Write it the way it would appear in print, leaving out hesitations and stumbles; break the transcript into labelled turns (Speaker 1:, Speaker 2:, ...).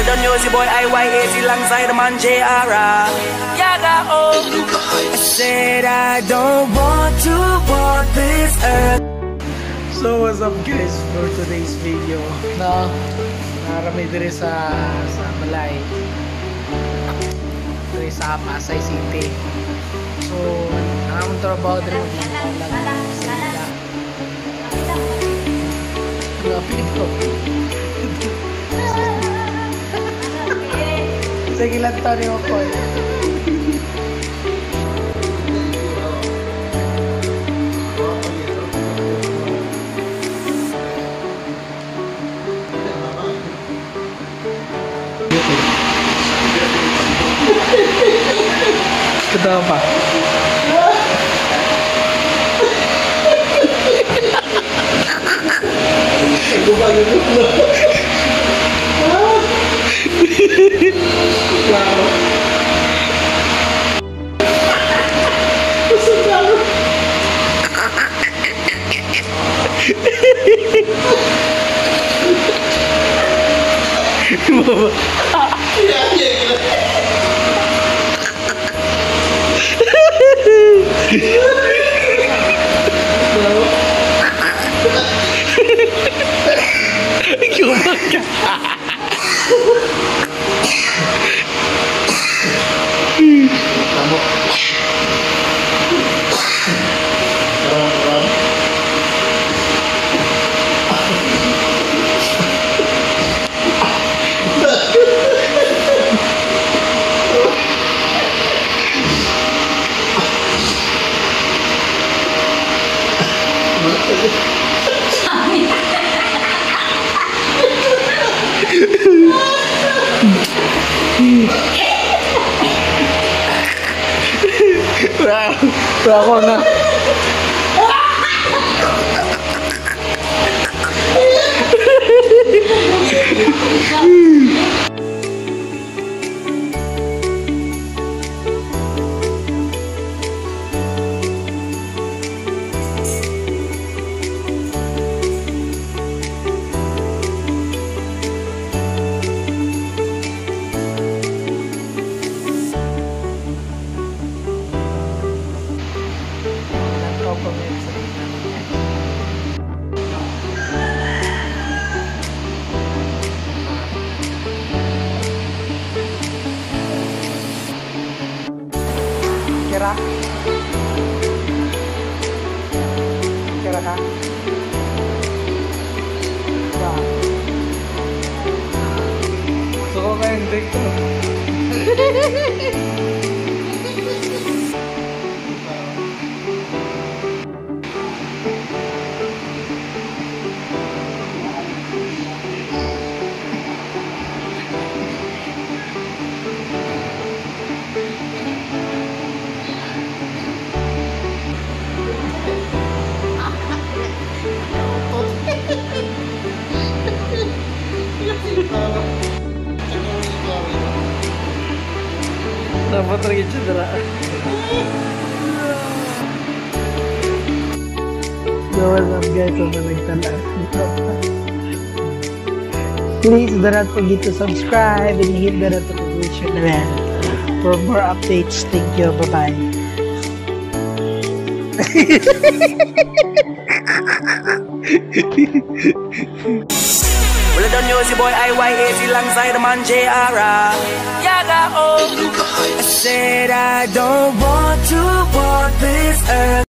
Speaker 1: don't know the boy IYAC alongside the man JR. Yaga oh. I said I don't want to walk this earth.
Speaker 2: So what's up guys for today's video? No, narami dire sa Malay. Dire sa Pasay City. So, nakamong trabaho dire lang sa ila. Lapit ko. Sige lang tayo ni Ospoy. Ketawa pa. Bravo na. Kira? Kira ka? Wah. Suko ka yung break to. Dapat lagi cedera. So what's up guys, please do not forget to subscribe and hit the notification bell for more updates. Thank you, bye bye.
Speaker 1: Well, I don't know the boy IYAC alongside the man JR. Yaga oh. I said I don't want to walk this earth.